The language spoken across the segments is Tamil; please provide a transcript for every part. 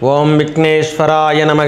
ஓம் விக்னேஸ்வராய நமக.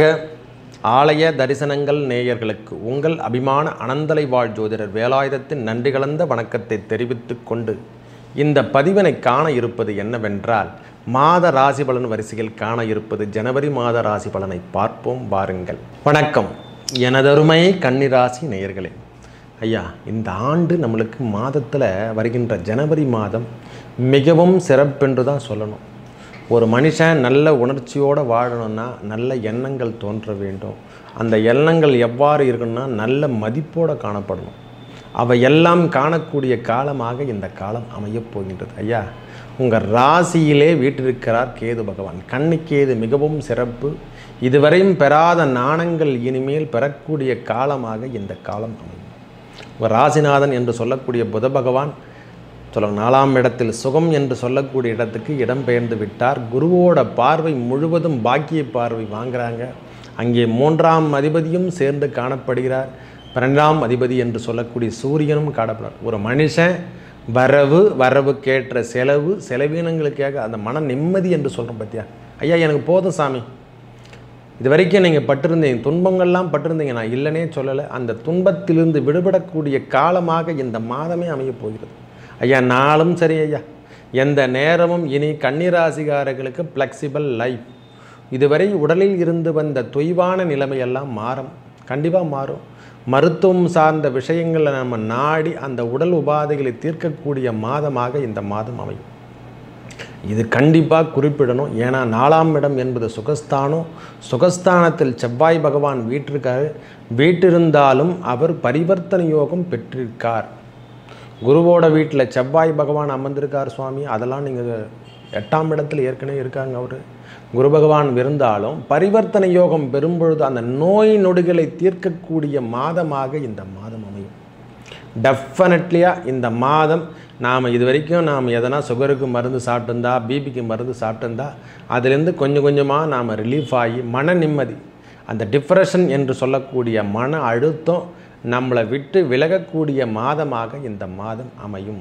ஆலய தரிசனங்கள் நேயர்களுக்கு உங்கள் அபிமான அனந்தலை வாழ் ஜோதிடர் வேலாயுதத்தின் நன்றி கலந்த வணக்கத்தை தெரிவித்துக் கொண்டு இந்த பதிவினை காண இருப்பது என்னவென்றால், மாத ராசி பலன் வரிசையில் காண இருப்பது ஜனவரி மாத ராசி பலனை பார்ப்போம் வாருங்கள். வணக்கம் எனதருமை கன்னிராசி நேயர்களே. ஐயா, இந்த ஆண்டு நம்மளுக்கு மாதத்தில் வருகின்ற ஜனவரி மாதம் மிகவும் சிறப்பென்று தான் சொல்லணும். ஒரு மனுஷன் நல்ல உணர்ச்சியோடு வாழணும்னா நல்ல எண்ணங்கள் தோன்ற வேண்டும். அந்த எண்ணங்கள் எவ்வாறு இருக்கணும்னா நல்ல மதிப்போடு காணப்படணும். அவை எல்லாம் காணக்கூடிய காலமாக இந்த காலம் அமையப் போகின்றது. ஐயா, உங்கள் ராசியிலே வீற்றிருக்கிறார் கேது பகவான். கன்னிக்கேது மிகவும் சிறப்பு. இதுவரையும் பெறாத நாணங்கள் இனிமேல் பெறக்கூடிய காலமாக இந்த காலம் அமையும். உங்கள் ராசிநாதன் என்று சொல்லக்கூடிய புத பகவான் சொல்லுங்க 4ஆம் இடத்தில் சுகம் என்று சொல்லக்கூடிய இடத்துக்கு இடம்பெயர்ந்து விட்டார். குருவோட பார்வை முழுவதும் பாக்கிய பார்வை வாங்குறாங்க. அங்கே 3ஆம் அதிபதியும் சேர்ந்து காணப்படுகிறார். 12ஆம் அதிபதி என்று சொல்லக்கூடிய சூரியனும் காணப்படுறார். ஒரு மனுஷன் வரவுக்கேற்ற செலவீனங்களுக்காக அந்த மன நிம்மதி என்று சொல்கிறோம் பார்த்தியா. ஐயா, எனக்கு போதும் சாமி, இது வரைக்கும் நீங்கள் பட்டிருந்தீங்க, துன்பங்கள்லாம் பட்டிருந்தீங்க, நான் இல்லைனே சொல்லலை. அந்த துன்பத்திலிருந்து விடுபடக்கூடிய காலமாக இந்த மாதமே அமையப் போகிறது. ஐயா, நாளும் சரி ஐயா, எந்த நேரமும் இனி கன்னிராசிகாரர்களுக்கு ஃப்ளெக்சிபிள் லைஃப். இதுவரை உடலில் இருந்து வந்த தொய்வான நிலைமையெல்லாம் மாறும், கண்டிப்பாக மாறும். மருத்துவம் சார்ந்த விஷயங்களை நம்ம நாடி அந்த உடல் உபாதைகளை தீர்க்கக்கூடிய மாதமாக இந்த மாதம் அமையும். இது கண்டிப்பாக குறிப்பிடணும். ஏன்னா 4ஆம் இடம் என்பது சுகஸ்தானம். சுகஸ்தானத்தில் செவ்வாய் பகவான் வீற்றிருக்கார். வீட்டிருந்தாலும் அவர் பரிவர்த்தனை யோகம் பெற்றிருக்கார். குருவோட வீட்டில் செவ்வாய் பகவான் அமர்ந்திருக்கார் சுவாமி. அதெல்லாம் நீங்கள் 8ஆம் இடத்துல ஏற்கனவே இருக்காங்க. அவர் குரு பகவான் இருந்தாலும் பரிவர்த்தனை யோகம் பெறும்பொழுது அந்த நோய் நொடிகளை தீர்க்கக்கூடிய மாதமாக இந்த மாதம் அமையும். டெஃபினெட்லியாக இந்த மாதம் நாம் இது வரைக்கும் நாம் எதனா சுகருக்கு மருந்து சாப்பிட்டுருந்தா, பிபிக்கு மருந்து சாப்பிட்டுருந்தா, அதிலேருந்து கொஞ்சம் கொஞ்சமாக நாம் ரிலீஃப் ஆகி மன நிம்மதி, அந்த டிப்ரெஷன் என்று சொல்லக்கூடிய மன அழுத்தம் நம்மளை விட்டு விலகக்கூடிய மாதமாக இந்த மாதம் அமையும்.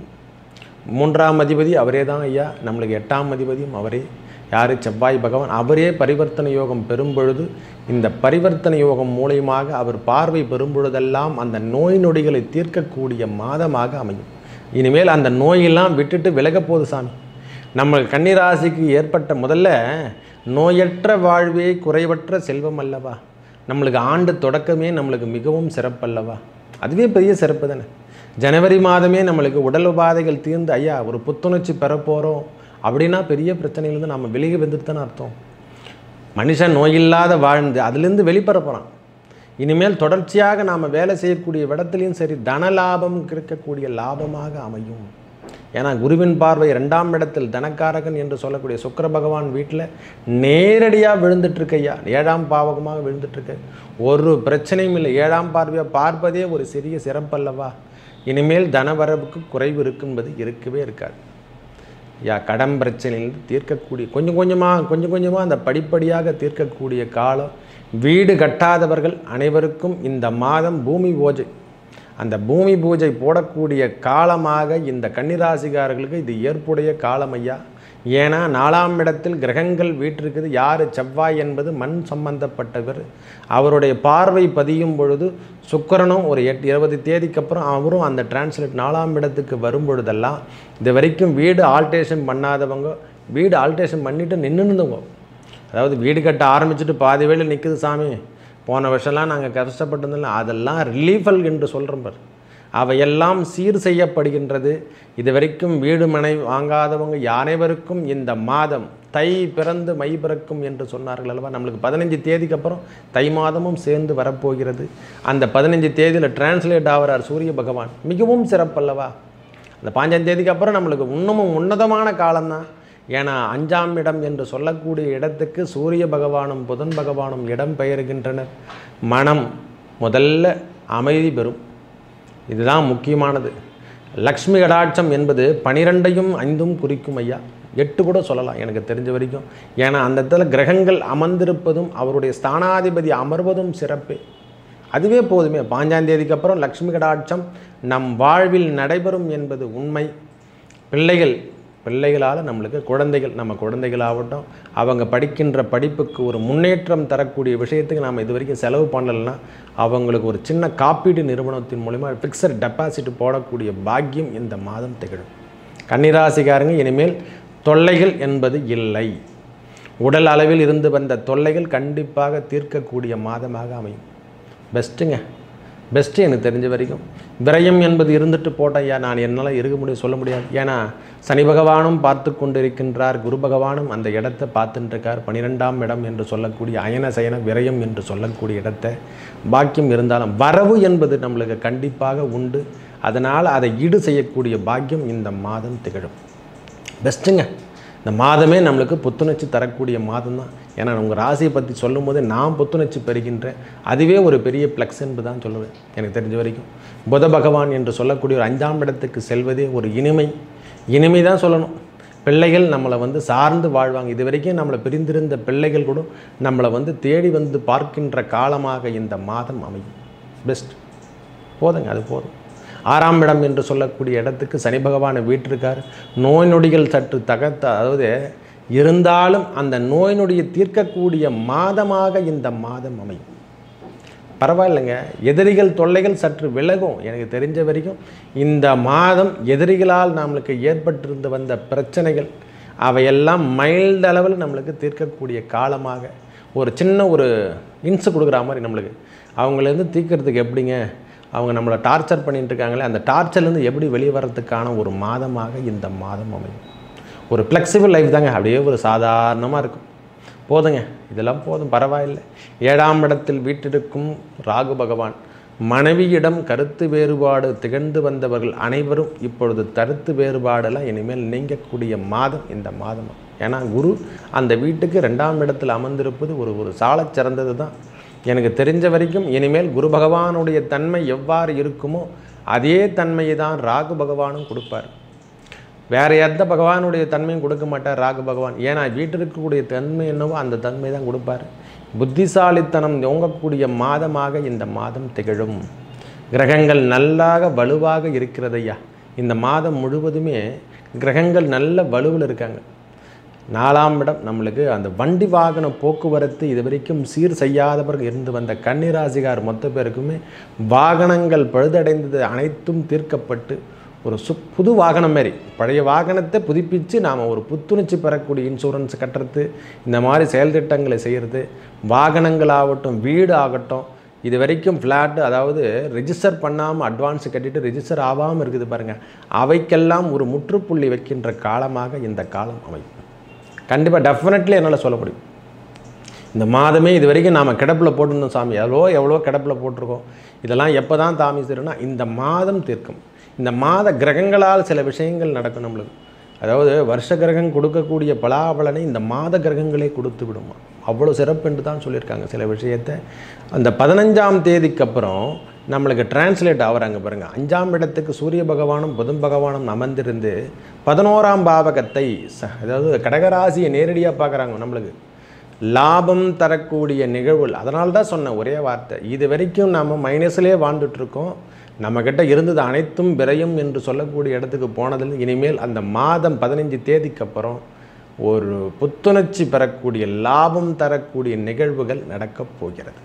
3ஆம் அதிபதி அவரே தான் ஐயா. நம்மளுக்கு 8ஆம் அதிபதியும் அவரே. யார்? செவ்வாய் பகவான். அவரே பரிவர்த்தனை யோகம் பெறும்பொழுது இந்த பரிவர்த்தனை யோகம் மூலயமாக அவர் பார்வை பெறும்பொழுதெல்லாம் அந்த நோய் நொடிகளை தீர்க்கக்கூடிய மாதமாக அமையும். இனிமேல் அந்த நோயெல்லாம் விட்டுட்டு விலகப்போகுது சாமி. நம்ம கன்னிராசிக்கு ஏற்பட்ட முதல்ல நோயற்ற வாழ்வே குறைவற்ற செல்வம் அல்லவா. நம்மளுக்கு ஆண்டு தொடக்கமே நம்மளுக்கு மிகவும் சிறப்பல்லவா. அதுவே பெரிய சிறப்பு தானே. ஜனவரி மாதமே நம்மளுக்கு உடல் உபாதைகள் தீர்ந்து ஐயா ஒரு புத்துணர்ச்சி பெறப்போகிறோம் அப்படின்னா பெரிய பிரச்சனையிலேருந்து நம்ம வெளியே வந்துட்டு தானே அர்த்தம். மனுஷன் நோயில்லாத வாழ்ந்து அதுலேருந்து வெளிப்பட போகிறான். இனிமேல் தொடர்ச்சியாக நாம் வேலை செய்யக்கூடிய இடத்துலையும் சரி தன லாபம் கிடைக்கக்கூடிய லாபமாக அமையும். ஏன்னா குருவின் பார்வை 2ஆம் இடத்தில் தனக்காரகன் என்று சொல்லக்கூடிய சுக்கிர பகவான் வீட்டில் நேரடியாக விழுந்துட்டுருக்கையா. 7ஆம் பாவகமாக விழுந்துட்டுருக்கு. ஒரு பிரச்சனையும் இல்லை. 7ஆம் பார்வையாக பார்ப்பதே ஒரு சிறிய சிறப்பல்லவா. இனிமேல் தனவரவுக்கு குறைவு இருக்குஎன்பது இருக்கவே இருக்காது. கடன் பிரச்சனையில் தீர்க்கக்கூடிய கொஞ்சம் கொஞ்சமாக அந்த படிப்படியாக தீர்க்கக்கூடிய காலம். வீடு கட்டாதவர்கள் அனைவருக்கும் இந்த மாதம் பூமி பூஜை, அந்த பூமி பூஜை போடக்கூடிய காலமாக இந்த கன்னிராசிகாரர்களுக்கு இது ஏற்புடைய காலம் ஐயா. ஏன்னா 4ஆம் இடத்தில் கிரகங்கள் வீற்றிருக்குது. யார்? செவ்வாய் என்பது மண் சம்பந்தப்பட்டவர். அவருடைய பார்வை பதியும் பொழுது சுக்கிரனும் ஒரு 20 தேதிக்கு அப்புறம் அவரும் அந்த டிரான்ஸ்லேட் 4ஆம் இடத்துக்கு வரும் பொழுதெல்லாம் இது வரைக்கும் வீடு ஆல்ட்ரேஷன் பண்ணாதவங்க வீடு ஆல்ட்ரேஷன் பண்ணிவிட்டு நின்றுந்தவங்க, அதாவது வீடு கட்ட ஆரம்பிச்சுட்டு பாதி வேலை நிற்குது சாமி, போன வருஷம்லாம் நாங்கள் கஷ்டப்பட்டிருந்தோம்ல, அதெல்லாம் ரிலீஃபல் என்று சொல்கிறோம் பார். அவையெல்லாம் சீர் செய்யப்படுகின்றது. இது வரைக்கும் வீடு மனை வாங்காதவங்க அனைவருக்கும் இந்த மாதம் தை பிறந்து மை பிறக்கும் என்று சொன்னார்கள் அல்லவா. நம்மளுக்கு 15 தேதிக்கு அப்புறம் தை மாதமும் சேர்ந்து வரப்போகிறது. அந்த 15 தேதியில் டிரான்ஸ்லேட் ஆகிறார் சூரிய பகவான். மிகவும் சிறப்பல்லவா. அந்த 5ஆம் தேதிக்கு அப்புறம் நம்மளுக்கு இன்னமும் உன்னதமான காலம்தான். ஏன்னா 5ஆம் இடம் என்று சொல்லக்கூடிய இடத்துக்கு சூரிய பகவானும் புதன் பகவானும் இடம் பெயர்கின்றனர். மனம் முதல்ல அமைதி பெறும். இதுதான் முக்கியமானது. லக்ஷ்மி கடாட்சம் என்பது 12ஐயும் 5ம் குறிக்கும் ஐயா. 8 கூட சொல்லலாம் எனக்கு தெரிஞ்ச வரைக்கும். ஏன்னா அந்த இடத்துல கிரகங்கள் அமர்ந்திருப்பதும் அவருடைய ஸ்தானாதிபதி அமர்வதும் சிறப்பே. அதுவே போதுமே. 5ஆம் தேதிக்கு அப்புறம் லக்ஷ்மி கடாட்சம் நம் வாழ்வில் நடைபெறும் என்பது உண்மை. பிள்ளைகள் பிள்ளைகளால் நம்மளுக்கு குழந்தைகள், நம்ம குழந்தைகளாகட்டும் அவங்க படிக்கின்ற படிப்புக்கு ஒரு முன்னேற்றம் தரக்கூடிய விஷயத்துக்கு நாம் இது வரைக்கும் செலவு பண்ணலைன்னா அவங்களுக்கு ஒரு சின்ன காப்பீடு நிறுவனத்தின் மூலிமா ஃபிக்ஸட் டெபாசிட் போடக்கூடிய பாக்கியம் இந்த மாதம் திகழும். கன்னிராசிக்காரங்க இனிமேல் தொல்லைகள் என்பது இல்லை. உடல் அளவில் இருந்து வந்த தொல்லைகள் கண்டிப்பாக தீர்க்கக்கூடிய மாதமாக அமையும். பெஸ்ட்டுங்க, பெஸ்ட்டு எனக்கு தெரிஞ்ச வரைக்கும். விரயம் என்பது இருந்துட்டு போட்டையா, நான் என்னால் இருக்க முடியும் சொல்ல முடியாது. ஏன்னா சனி பகவானும் பார்த்து கொண்டு இருக்கின்றார், குரு பகவானும் அந்த இடத்தை பார்த்துட்டுருக்கார். 12ஆம் இடம் என்று சொல்லக்கூடிய அயன சயன விரயம் என்று சொல்லக்கூடிய இடத்தை பாக்கியம் இருந்தாலும் வரவு என்பது நம்மளுக்கு கண்டிப்பாக உண்டு. அதனால் அதை ஈடு செய்யக்கூடிய பாக்கியம் இந்த மாதம் திகழும். பெஸ்ட்டுங்க. இந்த மாதமே நம்மளுக்கு புத்துணர்ச்சி தரக்கூடிய மாதம் தான். ஏன்னா உங்கள் ராசியை பற்றி சொல்லும் போது நான் புத்துணர்ச்சி பெறுகின்றேன். அதுவே ஒரு பெரிய ப்ளக்ஸ் என்று தான் சொல்லுவேன் எனக்கு தெரிஞ்ச வரைக்கும். புத பகவான் என்று சொல்லக்கூடிய ஒரு 5ஆம் இடத்துக்கு செல்வதே ஒரு இனிமை தான் சொல்லணும். பிள்ளைகள் நம்மளை சார்ந்து வாழ்வாங்க. இது வரைக்கும் நம்மளை பிரிந்திருந்த பிள்ளைகள் கூட நம்மளை தேடி பார்க்கின்ற காலமாக இந்த மாதம் அமையும். பெஸ்ட் போதுங்க, அது போதும். 6ஆம் இடம் என்று சொல்லக்கூடிய இடத்துக்கு சனி பகவானை வீட்டிருக்கார். நோய் நொடிகள் சற்று அதாவது இருந்தாலும் அந்த நோய் நொடியை தீர்க்கக்கூடிய மாதமாக இந்த மாதம் அமையும். பரவாயில்லைங்க, எதிரிகள் தொல்லைகள் சற்று விலகும். எனக்கு தெரிஞ்ச வரைக்கும் இந்த மாதம் எதிரிகளால் நம்மளுக்கு ஏற்பட்டிருந்து வந்த பிரச்சனைகள் அவையெல்லாம் மைல்டு அளவில் நம்மளுக்கு தீர்க்கக்கூடிய காலமாக ஒரு சின்ன ஒரு இன்ஸ் கொடுக்குற மாதிரி நம்மளுக்கு அவங்களேருந்து தீர்க்கறதுக்கு எப்படிங்க, அவங்க நம்மளை டார்ச்சர் பண்ணிட்டு இருக்காங்களே, அந்த டார்ச்சர்லேருந்து எப்படி வெளியே வர்றதுக்கான ஒரு மாதமாக இந்த மாதம் அமையும். ஒரு ஃப்ளெக்சிபிள் லைஃப் தாங்க, அப்படியே ஒரு சாதாரணமாக இருக்கும். போதுங்க, இதெல்லாம் போதும், பரவாயில்லை. 7ஆம் இடத்தில் வீட்டிற்கும் ராகு பகவான் மனைவியிடம் கருத்து வேறுபாடு திகழ்ந்து வந்தவர்கள் அனைவரும் இப்பொழுது கருத்து வேறுபாடெல்லாம் இனிமேல் நீங்கக்கூடிய மாதம் இந்த மாதம். ஏன்னா குரு அந்த வீட்டுக்கு 2ஆம் இடத்தில் அமர்ந்திருப்பது ஒரு சாலச் சிறந்தது தான். எனக்கு தெரிஞ்ச வரைக்கும் இனிமேல் குரு பகவானுடைய தன்மை எவ்வாறு இருக்குமோ அதே தன்மையை தான் ராகு பகவானும் கொடுப்பார். வேறு எந்த பகவானுடைய தன்மையும் கொடுக்க மாட்டார் ராகு பகவான். ஏன்னா வீட்டில் இருக்கக்கூடிய தன்மை என்னவோ அந்த தன்மை தான் கொடுப்பார். புத்திசாலித்தனம் ஓங்கக்கூடிய மாதமாக இந்த மாதம் திகழும். கிரகங்கள் நல்லாக வலுவாக இருக்கிறதையா. இந்த மாதம் முழுவதுமே கிரகங்கள் நல்ல வலுவில் இருக்காங்க. 4ஆம் இடம் நம்மளுக்கு அந்த வண்டி வாகன போக்குவரத்து இது வரைக்கும் சீர் செய்யாதவர்கள் இருந்து வந்த கன்னிராசிகார் மொத்த பேருக்குமே வாகனங்கள் பழுதடைந்தது அனைத்தும் தீர்க்கப்பட்டு ஒரு புது வாகனம் மாரி பழைய வாகனத்தை புதுப்பித்து நாம் ஒரு புத்துணர்ச்சி பெறக்கூடிய இன்சூரன்ஸ் கட்டுறது, இந்த மாதிரி செயல் திட்டங்களை செய்கிறது, வாகனங்களாகட்டும் வீடு ஆகட்டும், இது வரைக்கும் ஃப்ளாட்டு அதாவது ரெஜிஸ்டர் பண்ணாமல் அட்வான்ஸ் கட்டிட்டு ரெஜிஸ்டர் ஆகாமல் இருக்குது பாருங்கள், அவைக்கெல்லாம் ஒரு முற்றுப்புள்ளி வைக்கின்ற காலமாக இந்த காலம் அமையும். கண்டிப்பாக டெஃபினெட்லி என்னால் சொல்ல முடியும். இந்த மாதமே இது வரைக்கும் நாம் கிடப்பில் போட்டிருந்தோம் சாமி, எவ்வளோ கிடப்பில் போட்டிருக்கோம், இதெல்லாம் எப்போ தான் தாமி தரும்னா இந்த மாதம் தீர்க்கும். இந்த மாத கிரகங்களால் சில விஷயங்கள் நடக்கும் நம்மளுக்கு. அதாவது வருஷ கிரகம் கொடுக்கக்கூடிய பலாபலனை இந்த மாத கிரகங்களே கொடுத்து விடுமா, அவ்வளோ சிறப்பு என்று தான் சொல்லியிருக்காங்க. சில விஷயத்தை அந்த 15ஆம் தேதிக்கு அப்புறம் நம்மளுக்கு டிரான்ஸ்லேட் ஆகிறாங்க பாருங்கள். 5ஆம் இடத்துக்கு சூரிய பகவானும் புதன் பகவானும் அமர்ந்திருந்து 11ஆம் பாவகத்தை அதாவது கடகராசியை நேரடியாக பார்க்குறாங்க. நம்மளுக்கு லாபம் தரக்கூடிய நிகழ்வுகள். அதனால தான் சொன்ன ஒரே வார்த்தை, இது வரைக்கும் நாம் மைனஸ்லேயே வாழ்ந்துட்டுருக்கோம். நம்மக்கிட்ட இருந்தது அனைத்தும் விரயம் என்று சொல்லக்கூடிய இடத்துக்கு போனதில் இனிமேல் அந்த மாதம் 15 தேதிக்கு அப்புறம் ஒரு புத்துணர்ச்சி பெறக்கூடிய லாபம் தரக்கூடிய நிகழ்வுகள் நடக்கப் போகிறது.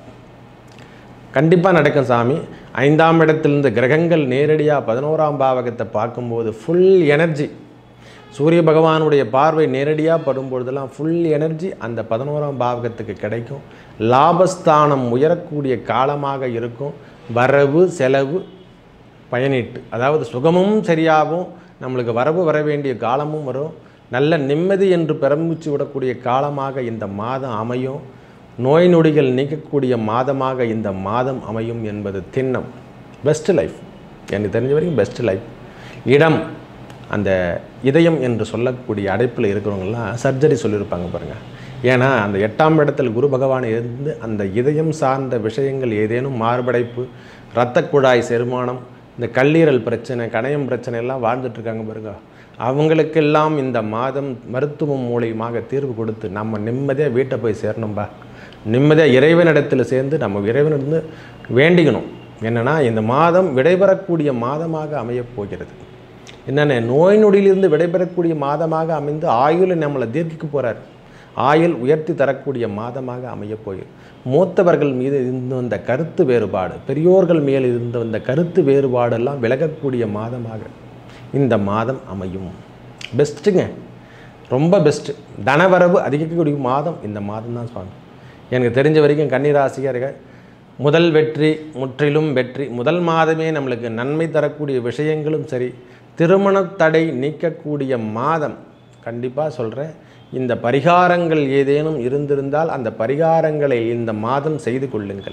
கண்டிப்பாக நடக்கும் சாமி. 5ஆம் இடத்திலிருந்து கிரகங்கள் நேரடியாக 11ஆம் பாவகத்தை பார்க்கும்போது ஃபுல் எனர்ஜி, சூரிய பகவானுடைய பார்வை நேரடியாக படும்பொழுதெல்லாம் ஃபுல் எனர்ஜி அந்த 11ஆம் பாவகத்துக்கு கிடைக்கும். லாபஸ்தானம் உயரக்கூடிய காலமாக இருக்கும். வரவு செலவு பயனீட்டு, அதாவது சுகமும் சரியாகவும் நம்மளுக்கு வரவு வர வேண்டிய காலமும் வரும். நல்ல நிம்மதி என்று பெருமூச்சு விடக்கூடிய காலமாக இந்த மாதம் அமையும். நோய் நொடிகள் நீக்கக்கூடிய மாதமாக இந்த மாதம் அமையும் என்பது திண்ணம். பெஸ்ட் லைஃப், எனக்கு தெரிஞ்ச வரைக்கும் பெஸ்ட் லைஃப். இடம், அந்த இதயம் என்று சொல்லக்கூடிய அடைப்பில் இருக்கிறவங்களாம் சர்ஜரி சொல்லியிருப்பாங்க பாருங்கள். ஏன்னா அந்த 8ஆம் இடத்தில் குரு பகவான் இருந்து அந்த இதயம் சார்ந்த விஷயங்கள் ஏதேனும் மார்படைப்பு, இரத்த குழாய் செரிமானம், இந்த கல்லீரல் பிரச்சனை, கணையம் பிரச்சனை எல்லாம் வாழ்ந்துட்டுருக்காங்க பாருங்க. அவங்களுக்கெல்லாம் இந்த மாதம் மருத்துவம் மூலியமாக தீர்வு கொடுத்து நம்ம நிம்மதியாக வீட்டை போய் சேரணும்பா. நிம்மதியாக இறைவனிடத்தில் சேர்ந்து நம்ம இறைவனிருந்து வேண்டிக்கணும். என்னென்னா இந்த மாதம் விடைபெறக்கூடிய மாதமாக அமையப் போகிறது. என்னென்ன நோய் நொடியிலிருந்து விடைபெறக்கூடிய மாதமாக அமைந்து ஆயுளை நம்மளை தீர்க்க போகிறார். ஆயுள் உயர்த்தி தரக்கூடிய மாதமாக அமையப் போகிறது. மூத்தவர்கள் மீது இருந்து வந்த கருத்து வேறுபாடு, பெரியோர்கள் மேல் இருந்து வந்த கருத்து வேறுபாடெல்லாம் விலகக்கூடிய மாதமாக இந்த மாதம் அமையும். பெஸ்ட்டுங்க, ரொம்ப பெஸ்ட்டு. தனவரவு அதிகரிக்கக்கூடிய மாதம் இந்த மாதம் தான் சுவாமி. எனக்கு தெரிஞ்ச வரைக்கும் கன்னிராசிக்காரர்கள் முதல் வெற்றி, முற்றிலும் வெற்றி. முதல் மாதமே நம்மளுக்கு நன்மை தரக்கூடிய விஷயங்களும் சரி, திருமண தடை நீக்கக்கூடிய மாதம். கண்டிப்பாக சொல்கிறேன், இந்த பரிகாரங்கள் ஏதேனும் இருந்திருந்தால் அந்த பரிகாரங்களை இந்த மாதம் செய்து கொள்ளுங்கள்.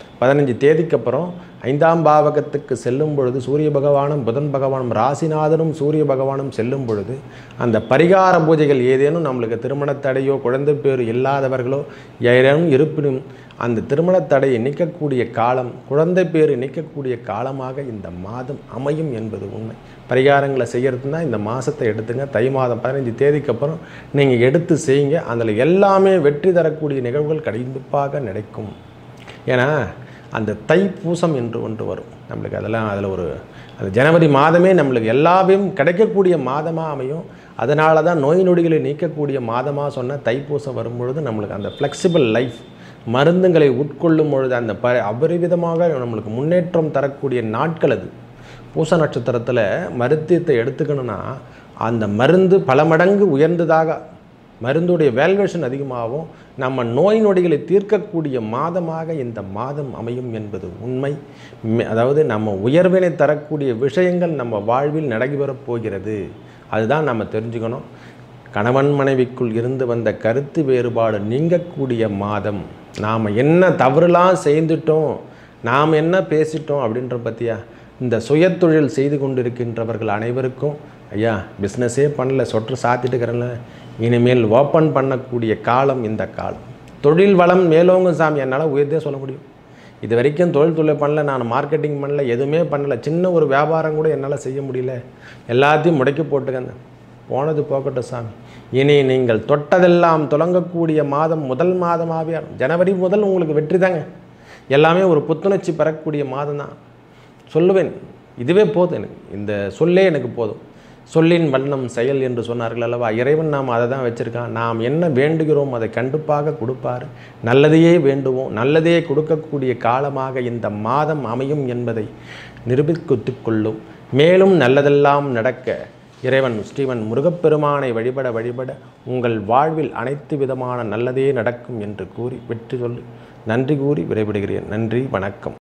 15 தேதிக்கு அப்புறம் 5ஆம் பாவகத்துக்கு செல்லும் பொழுது சூரிய பகவானும் புதன் பகவானும் ராசிநாதனும் சூரிய பகவானும் செல்லும் பொழுது அந்த பரிகார பூஜைகள் ஏதேனும் நம்மளுக்கு திருமணத்தடையோ குழந்தை பேர் இல்லாதவர்களோ யாரேனும் இருப்பினும் அந்த திருமணத்தடையை நீக்கக்கூடிய காலம், குழந்தை பேர் நீக்கக்கூடிய காலமாக இந்த மாதம் அமையும் என்பது உண்மை. பரிகாரங்களை செய்கிறதுனா இந்த மாதத்தை எடுத்துங்க. தை மாதம் 15 தேதிக்கு அப்புறம் நீங்கள் எடுத்து செய்யுங்க. அதில் எல்லாமே வெற்றி தரக்கூடிய நிகழ்வுகள் கண்டிப்பாக நடக்கும். ஏன்னா அந்த தைப்பூசம் என்று ஒன்று வரும் நம்மளுக்கு. அதெல்லாம் அதில் அந்த ஜனவரி மாதமே நம்மளுக்கு எல்லாவையும் கிடைக்கக்கூடிய மாதமாக அமையும். அதனால தான் நோய் நொடிகளை நீக்கக்கூடிய மாதமாக சொன்ன தைப்பூசம் வரும்பொழுது நம்மளுக்கு அந்த ஃப்ளெக்சிபிள் லைஃப், மருந்துகளை உட்கொள்ளும் பொழுது அந்த அபரிவிதமாக நம்மளுக்கு முன்னேற்றம் தரக்கூடிய நாட்கள் அது. பூச நட்சத்திரத்தில் மருத்துவத்தை எடுத்துக்கணுன்னா அந்த மருந்து பல மடங்கு உயர்ந்ததாக, மருந்துடைய வேல்வேஷன் அதிகமாகவும் நம்ம நோய் நொடிகளை தீர்க்கக்கூடிய மாதமாக இந்த மாதம் அமையும் என்பது உண்மை. அதாவது நம்ம உயர்வினை தரக்கூடிய விஷயங்கள் நம்ம வாழ்வில் நடைபெறப் போகிறது. அதுதான் நம்ம தெரிஞ்சுக்கணும். கணவன் மனைவிக்குள் இருந்து வந்த கருத்து வேறுபாடு நீங்கக்கூடிய மாதம். நாம் என்ன தவறுலாம் செய்துட்டோம், நாம் என்ன பேசிட்டோம் அப்படின்ற பற்றியா இந்த சுயத்தொழில் செய்து கொண்டிருக்கின்றவர்கள் அனைவருக்கும், ஐயா பிஸ்னஸே பண்ணல, சொற்று சாத்திட்டு இருக்கிறல, இனிமேல் ஓப்பன் பண்ணக்கூடிய காலம் இந்த காலம். தொழில் வளம் மேலோங்கும் சாமி. என்னால் உயர்த்தே சொல்ல முடியும். இது வரைக்கும் தொழில் பண்ணல, நான் மார்க்கெட்டிங் பண்ணல, எதுவுமே பண்ணல, சின்ன ஒரு வியாபாரம் கூட என்னால் செய்ய முடியல, எல்லாத்தையும் முடக்கி போட்டுக்கங்க. போனது போக்கட்டும் சாமி. இனி நீங்கள் தொட்டதெல்லாம் தொடங்கக்கூடிய மாதம் முதல் மாதமாகவே ஜனவரி முதல் உங்களுக்கு வெற்றி தாங்க. எல்லாமே ஒரு புத்துணர்ச்சி பெறக்கூடிய மாதம் தான் சொல்லுவேன். இதுவே போதும் எனக்கு, இந்த சொல்லே எனக்கு போதும். சொல்லின் வண்ணம் செயல் என்று சொன்னார்கள் அல்லவா, இறைவன் நாம் அதை தான் வச்சுருக்கான். நாம் என்ன வேண்டுகிறோம் அதை கண்டிப்பாக கொடுப்பார். நல்லதையே வேண்டுவோம், நல்லதையே கொடுக்கக்கூடிய காலமாக இந்த மாதம் அமையும் என்பதை நிரூபித்து கொள்ளும். மேலும் நல்லதெல்லாம் நடக்க இறைவன் ஸ்ரீவன் முருகப்பெருமானை வழிபட வழிபட உங்கள் வாழ்வில் அனைத்து விதமான நல்லதே நடக்கும் என்று கூறி வெற்றி சொல்லி நன்றி கூறி விடைபெறுகிறேன். நன்றி, வணக்கம்.